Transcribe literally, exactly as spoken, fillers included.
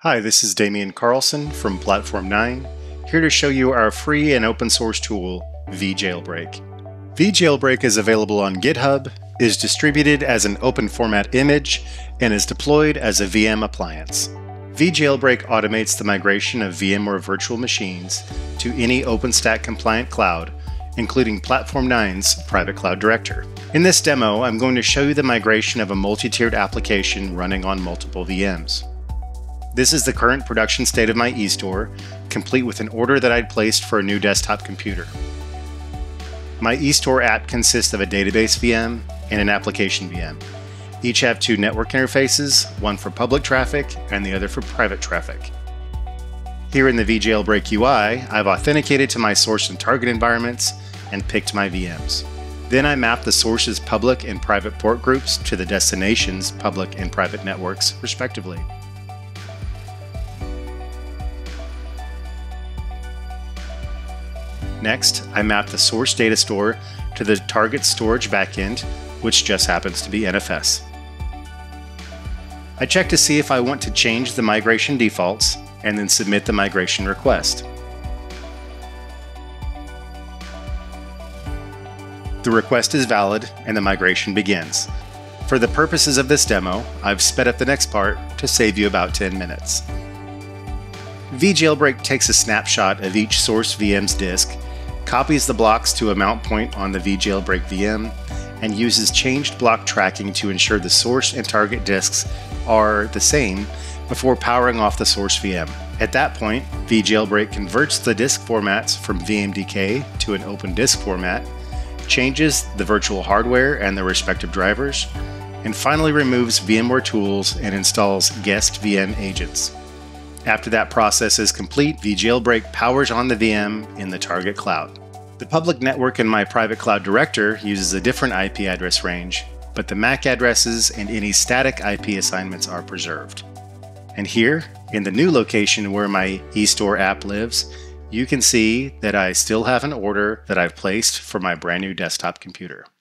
Hi, this is Damian Karlson from Platform nine, here to show you our free and open source tool, vJailbreak. vJailbreak is available on GitHub, is distributed as an open format image, and is deployed as a V M appliance. vJailbreak automates the migration of VMware virtual machines to any OpenStack compliant cloud, including Platform nine's private cloud director. In this demo, I'm going to show you the migration of a multi-tiered application running on multiple V Ms. This is the current production state of my eStore, complete with an order that I'd placed for a new desktop computer. My eStore app consists of a database V M and an application V M. Each have two network interfaces, one for public traffic and the other for private traffic. Here in the vJailbreak U I, I've authenticated to my source and target environments and picked my V Ms. Then I map the source's public and private port groups to the destination's public and private networks, respectively. Next, I map the source data store to the target storage backend, which just happens to be N F S. I check to see if I want to change the migration defaults and then submit the migration request. The request is valid and the migration begins. For the purposes of this demo, I've sped up the next part to save you about ten minutes. vJailbreak takes a snapshot of each source V M's disk, copies the blocks to a mount point on the vJailbreak V M, and uses changed block tracking to ensure the source and target disks are the same before powering off the source V M. At that point, vJailbreak converts the disk formats from V M D K to an open disk format, changes the virtual hardware and the respective drivers, and finally removes VMware tools and installs guest V M agents. After that process is complete, vJailbreak powers on the V M in the target cloud. The public network in my private cloud director uses a different I P address range, but the M A C addresses and any static I P assignments are preserved. And here, in the new location where my eStore app lives, you can see that I still have an order that I've placed for my brand new desktop computer.